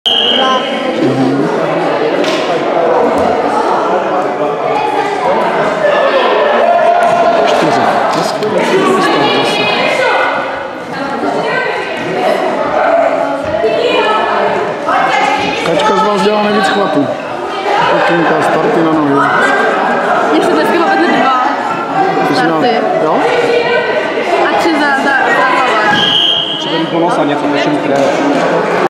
Kačka z vás dělá nejvíc chvatů. Okénka, starty na nohy.